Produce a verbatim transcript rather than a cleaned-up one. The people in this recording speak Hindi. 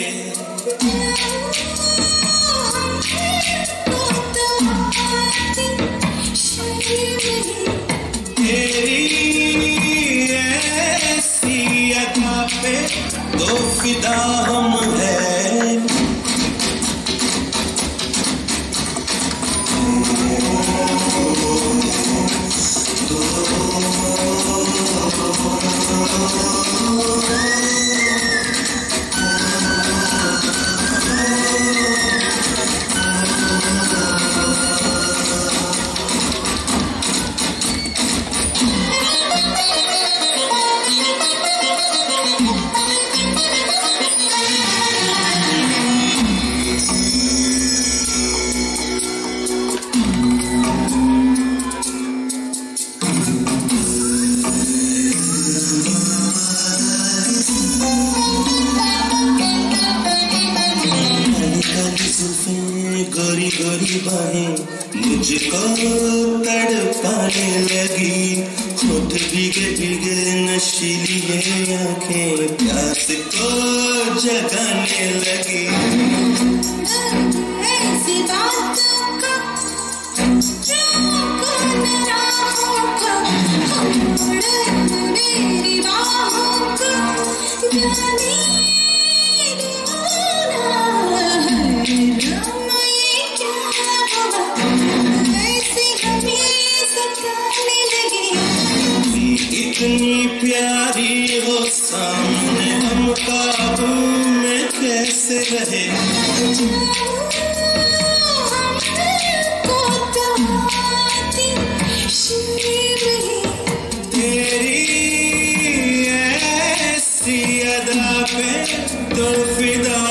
लगे। तेरी ऐसी अदा पे तो फिदा हम है। गोरी गोरी बाहें मुझको तड़पाने लगी। होठ भीगे भीगे नशीली ये आंखें प्यास को जगाने लगी। ऐसी बातों का मेरी बाहों को जाने इतनी प्यारी हो सामने हम काबू में कैसे रहे। तेरी ऐसी अदा पे तो फिदा